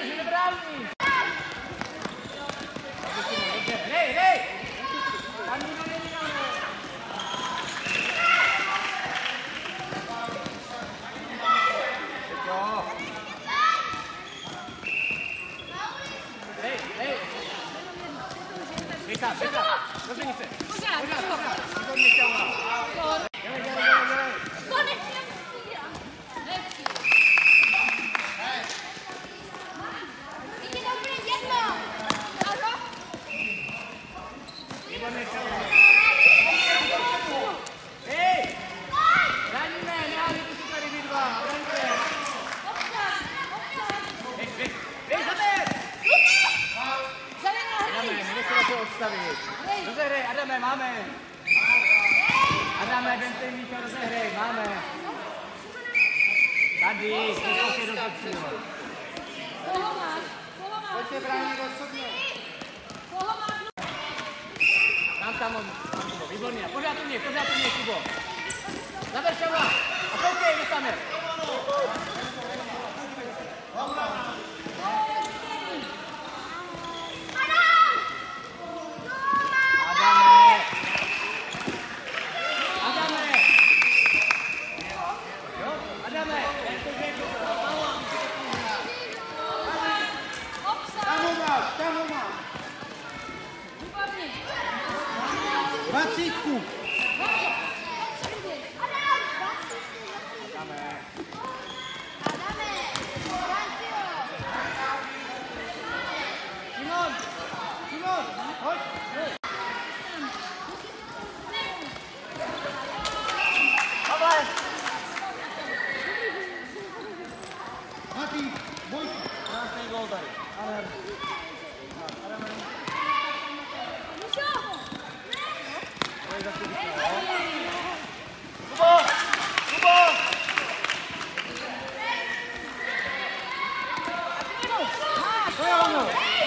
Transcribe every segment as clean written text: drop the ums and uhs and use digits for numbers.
protože nebrání. Dobře, hej! Tam nikdo není na mě. Jo. Hej. Běž, do ženice. Pořád. Výborně šťavná. Dělej. Hej! Braníme, nehážete si tady vy dva, braňte! Běž, zaber! Adame, nevím se na to odstavit. Rozehrej, Adame, máme! Adame, vemte míč a rozehrej, máme! Tady, zkušte do začínu. Koho máš? Pojďte bránit osobně. Koho máš? Tam, Kubo, výborně. Pořád u mě, Kubo. Zaber šavla a koukej, kdo tam je. Adame. Tam ho máš. Dvacítku. Šimon, hoď. Pavle. Matý, boj. Krásný gól tady. Ale. Kubo! To je ono!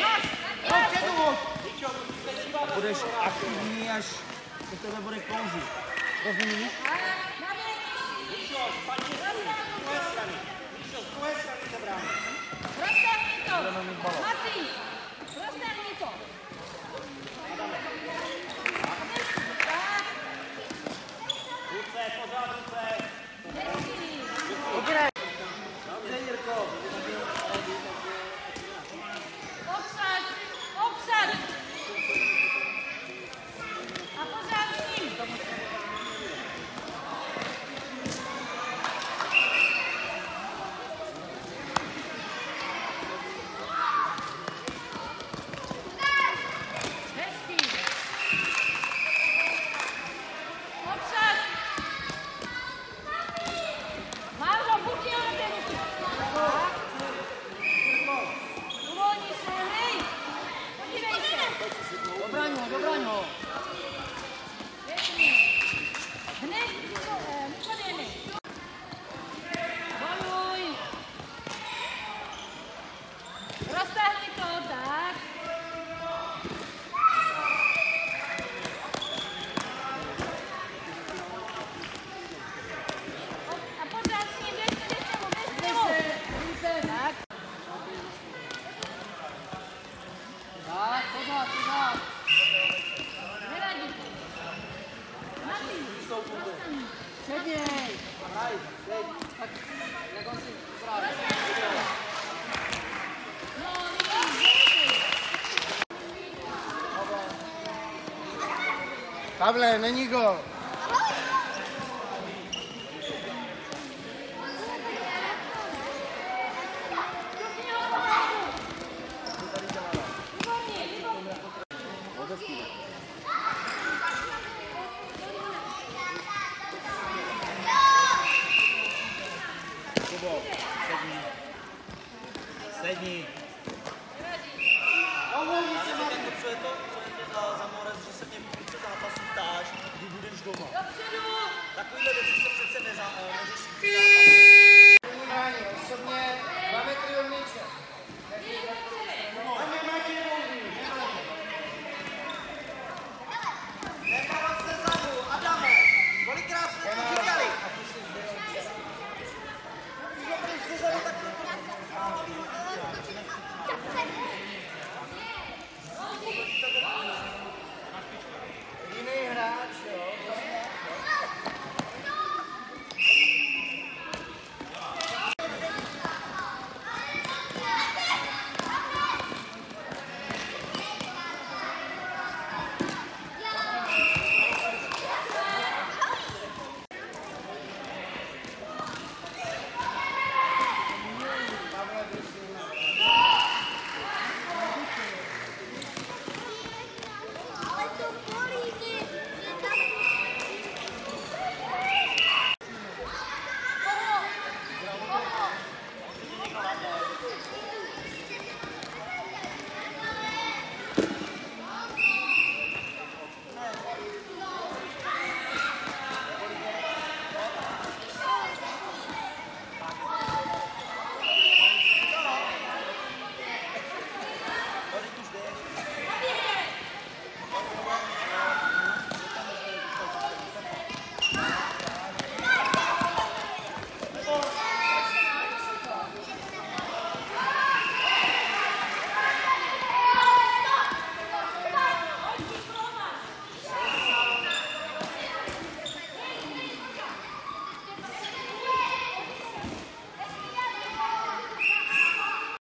Budeš aktivní, až se tebe bude kloužit. Rozumíš? Z druhé strany se brání. Roztáhni to! Matý! Roztáhni to! Ruce, pořád ruce. Dobře. Dobře, Jirko. Obsad! A pořád s ním! Hezký! Obsad! Máro, buď jo na té ruky! Uvolni se, hej! Podívej se! Dobraň ho. Pěkně! Hned podejme! Voluj! Roztáhni to, tak! A pořád s ním, běžte mu! Tak! Tak, pořád. Neradí! Matý! Roztáhni! Sedněj. Hraj, teď. Tak, jak on si právě. No, vidíš, Pavle, není gol. Sedni. Co je to za morez, že se mě v půlce zápasu ptáš, kdy budeš doma? Takovýhle věci se přece neřeší.